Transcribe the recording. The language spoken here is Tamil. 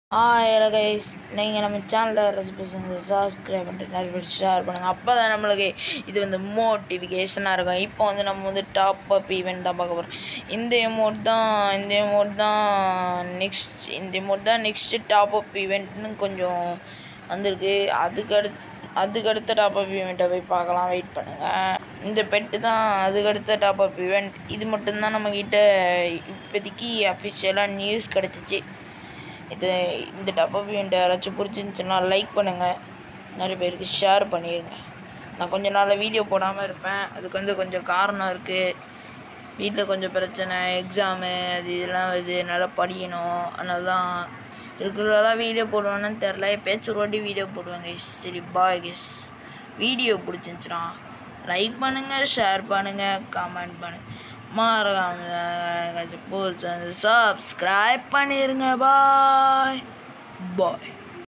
ஹலோ கைஸ், நீங்கள் நம்ம சேனலில் ரெசிபிஸ் சப்ஸ்கிரைப் பண்ணிட்டு நிறைய பேர் ஷேர் பண்ணுங்கள். அப்போ தான் நம்மளுக்கு இது மோட்டிஃபிகேஷனாக இருக்கும். இப்போ நம்ம டாப் அப் ஈவெண்ட் தான் பார்க்க போகிறோம். இந்த எமௌண்ட் தான் நெக்ஸ்ட்டு டாப் அப் ஈவெண்ட்னு கொஞ்சம் வந்திருக்கு. அதுக்கடுத்த டாப் அப் ஈவெண்ட்டை போய் பார்க்கலாம். வெயிட் பண்ணுங்கள். இந்த பெட்டு தான் அதுக்கடுத்த டாப் அப் ஈவெண்ட். இது மட்டும்தான் நம்மக்கிட்ட இப்போதைக்கு அஃபிஷியலாக நியூஸ் கிடச்சிச்சு. இந்த டாப் அப் ஈவெண்ட் யாராச்சும் பிடிச்சிருந்துச்சுன்னா லைக் பண்ணுங்கள், நிறைய பேருக்கு ஷேர் பண்ணிடுங்க. நான் கொஞ்ச நாள் வீடியோ போடாமல் இருப்பேன். அதுக்கு கொஞ்சம் காரணம் இருக்குது. வீட்டில் கொஞ்சம் பிரச்சனை, எக்ஸாமு இதெல்லாம் என்னால் படிக்கணும். அதனால தான் ரெகுலராக வீடியோ போடுவேன்னு தெரில. எப்போயாச்சும் ஒரு வாட்டி வீடியோ போடுவேன் கைஸ். சரி, பாய் கைஸ். வீடியோ பிடிச்சிருந்துச்சுன்னா லைக் பண்ணுங்கள், ஷேர் பண்ணுங்கள், கமெண்ட் பண்ணுங்கள், மறக்காம சப்ஸ்கிரைப் பண்ணிடுங்க. பாய்.